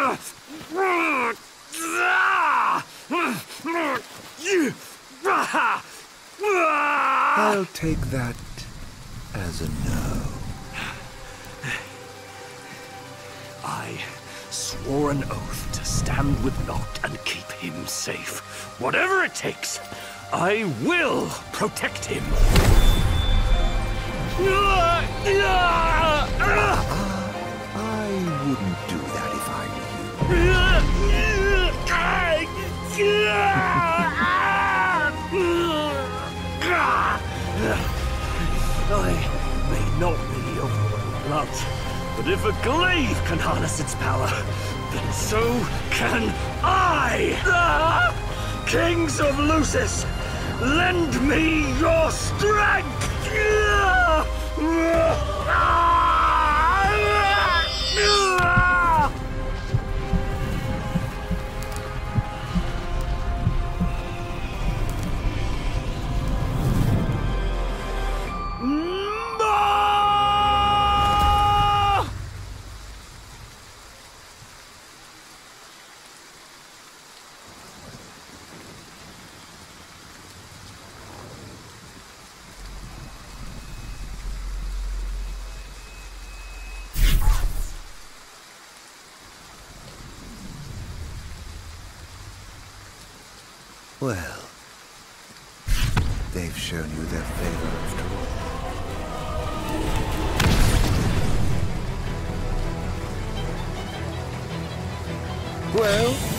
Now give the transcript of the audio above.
I'll take that as a no. I swore an oath to stand with Noct and keep him safe. Whatever it takes, I will protect him. I wouldn't do that if I were you. I may not be overwhelmed with blood, but if a glaive can harness its power, then so can I! Kings of Lucis, lend me your strength! Well, they've shown you their favor after all. Well,